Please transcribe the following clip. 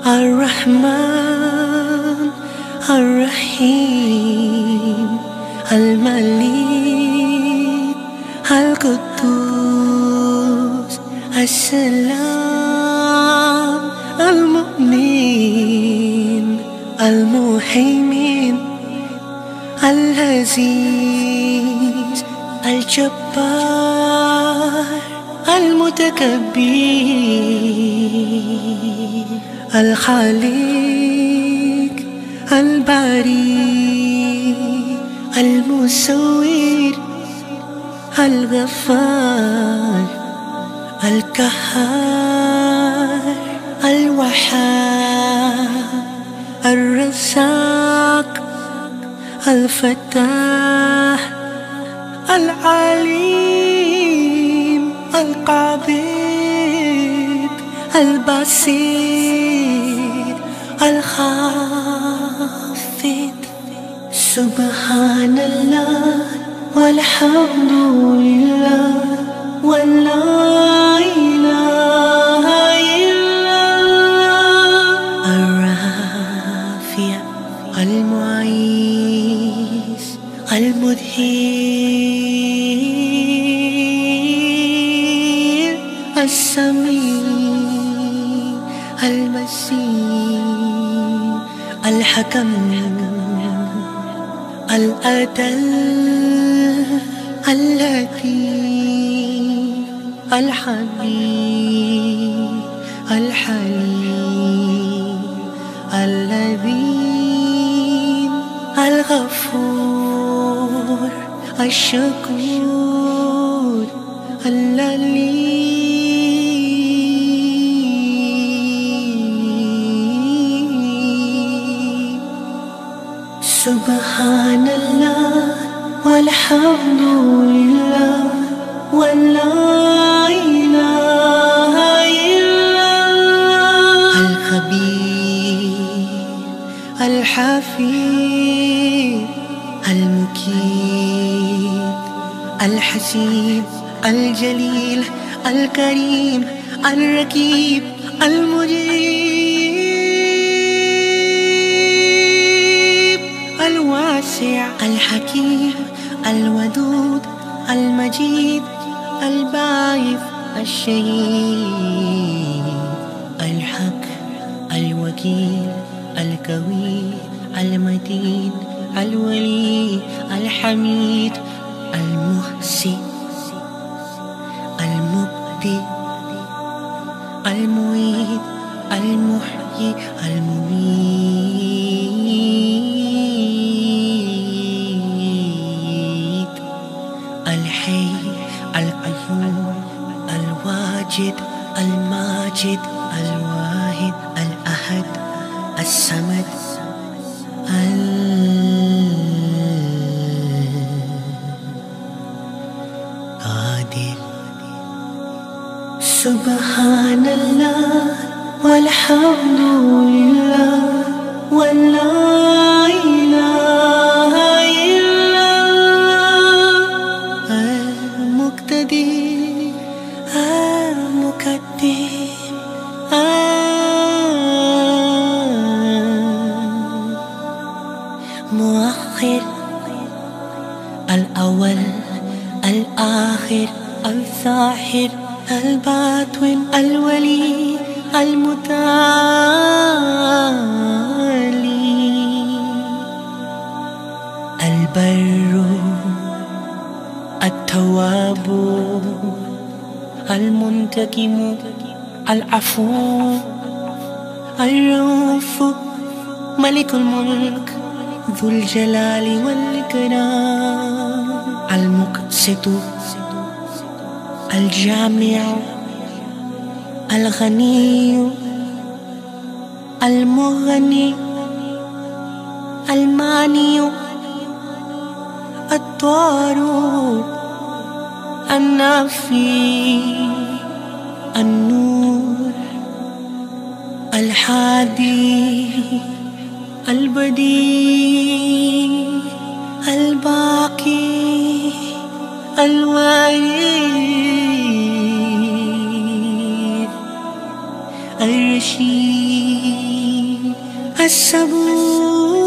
الرحمن الرحيم الملك القدوس السلام المؤمن المهيمن العزيز الجبار المتكبر الخالق الباري المصور الغفار القهار الوهاب الرزاق الفتاح العليم القابض البصير الخافض. سبحان الله والحمد لله ولا إله إلا الله. الرافع المعيز المدهر السميع البصير الحكم العدل اللطيف الحبيب الحليم اللذيذ الغفور الشكور اللليم. سبحان الله والحمد لله ولا إله إلا الله. الخبير الحفيظ المكيد الحسيب الجليل الكريم الرقيب المجيب الواسع الحكيم الودود المجيد الباعث الشهيد الحق الوكيل القوي المتين الولي الحميد المحسن المبدئ المعيد المحيي المميت الحي القيوم الواجد الماجد الواحد الأحد الصمد القادر. سبحان الله والحمد لله ولا إله إلا الله. المقتدر المقدم المؤخر الأول الآخر الظاهر الباطن الولي المتعالي البر التواب المنتقم العفو الرؤوف ملك الملك ذو الجلال والإكرام المقسط الجامع الغني المغني الماني الضار النافي النور الحادي البديع الباقي الوارث الرشيد الصبور